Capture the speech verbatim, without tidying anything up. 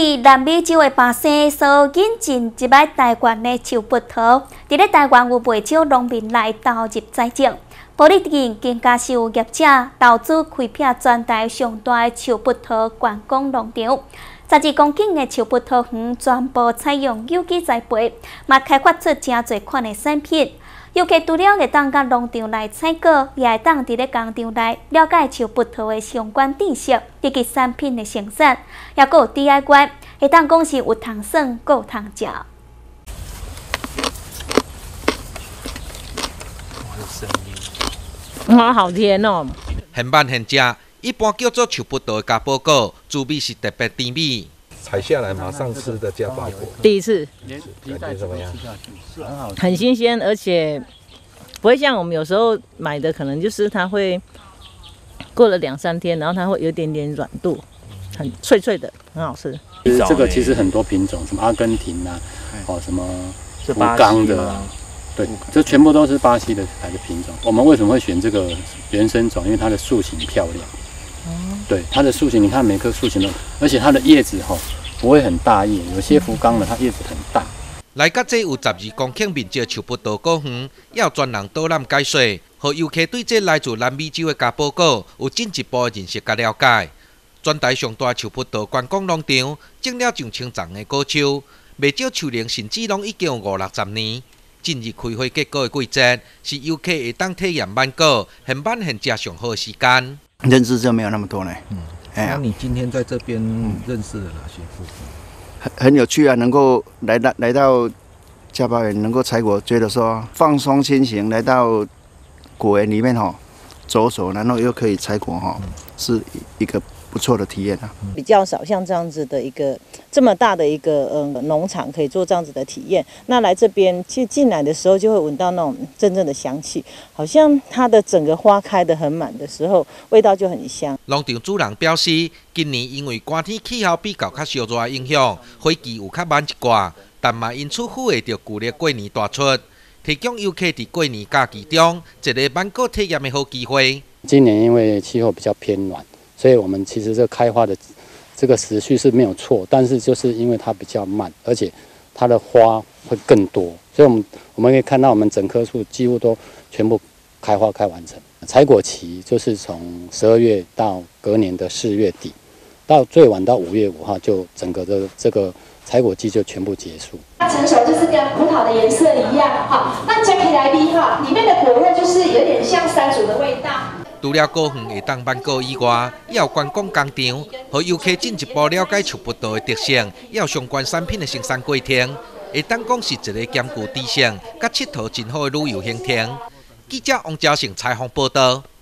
伫南美洲的巴西所引进一摆台湾的树葡萄，伫咧台湾有不少农民来投入栽种。保利县更加是有业者投资开辟全台上大的树葡萄观光农场，十二公顷的树葡萄园全部采用有机栽培，嘛开发出真侪款的产品。尤其除了会当到农场来采购，也会当伫咧工厂内了解树葡萄的相关知识，以及产品的生产，也阁有 D I Y， 会当讲是有通耍，阁有通食。 哇，好甜哦！ 现办现食，一般叫做树葡萄的加包果，滋味是特别甜美。 采下来马上吃的加包果， 第一次， 感觉怎么样？ 很新鲜，而且不会像我们有时候买的，可能就是它会过了两三天，然后它会有点点软度，很脆脆的，很好吃。 这个其实很多品种，什么阿根廷啊，哦什么福冈的啊，对，这全部都是巴西的来的品种。我们为什么会选这个原生种？因为它的树形漂亮。对，它的树形，你看每棵树形都，而且它的叶子吼不会很大叶，有些福冈的它叶子很大。 来到这有十二公顷面积的树葡萄果园，要专人导览解说，和游客对这来自南美洲的加包果有进一步的认识甲了解。全台上大树葡萄观光农场种了上千丛的果树，袂少树龄甚至拢已经有五六十年。进入开花结果的季节，是游客会当体验芒果现办现食上好的时间。 认识就没有那么多呢。 嗯， 哎呀， 那你今天在这边认识了哪些部分？ 很很有趣啊，能够来到来到嘉宝园，能够采果，觉得说放松心情，来到果园里面哈走走，然后又可以采果哈，是一个不错的体验啊。 比较少像这样子的一个这么大的一个呃农场可以做这样子的体验。那来这边其实进来的时候就会闻到那种真正的香气，好像它的整个花开得很满的时候，味道就很香。 农场主人表示，今年因为寒天气候比较较烧热的影响，花期有较慢一寡，但嘛因此符合着旧历过年大出，提供游客伫过年假期中一个芒果体验的好机会。 今年因为气候比较偏暖，所以我们其实这开花的这个时序是没有错，但是就是因为它比较慢，而且它的花会更多，所以我们我们可以看到我们整棵树几乎都全部开花开完成。采果期就是从十二月到隔年的四月底，到最晚到五月五号就整个的这个采果季就全部结束。 它成熟就是跟葡萄的颜色一样，哈，那吃起来比哈里面的果肉就是有点像山竹的味道。 除了果园会当芒果以外，也有观光工厂，和游客进一步了解树葡萄的特性，也有相关产品的生产过程，会当讲是一个兼具知性、甲佚佗真好的旅游行程。记者王昭成采访报道。